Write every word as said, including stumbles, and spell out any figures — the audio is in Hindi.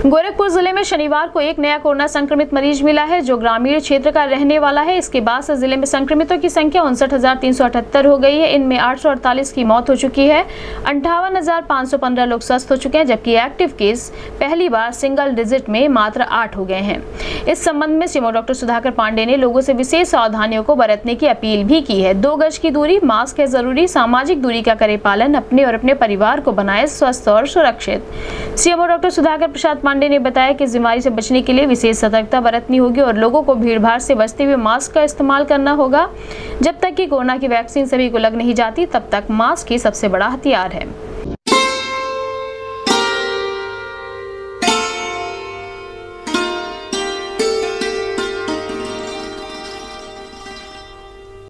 गोरखपुर जिले में शनिवार को एक नया कोरोना संक्रमित मरीज मिला है, जो ग्रामीण क्षेत्र का रहने वाला है। इसके बाद से जिले में संक्रमितों की संख्या उनसठ हजार तीन सौ अठहत्तर हो गई है। इनमें आठ सौ अड़तालीस की मौत हो चुकी है। अंठावन हजार पाँच सौ पंद्रह लोग स्वस्थ हो चुके हैं, जबकि एक्टिव केस पहली बार सिंगल डिजिट में मात्र आठ हो गए हैं। इस संबंध में सीएमओ डॉक्टर सुधाकर पांडे ने लोगों से विशेष सावधानियों को बरतने की अपील भी की है। दो गज की दूरी, मास्क है जरूरी, सामाजिक दूरी का करे पालन, अपने और अपने परिवार को बनाए स्वस्थ और सुरक्षित। सीएमओ डॉक्टर सुधाकर प्रसाद पांडे ने बताया कि इस बीमारी से बचने के लिए विशेष सतर्कता बरतनी होगी और लोगों को भीड़-भाड़ से बचते हुए मास्क का इस्तेमाल करना होगा। जब तक कि कोरोना की वैक्सीन सभी को लग नहीं जाती, तब तक मास्क ही सबसे बड़ा हथियार है।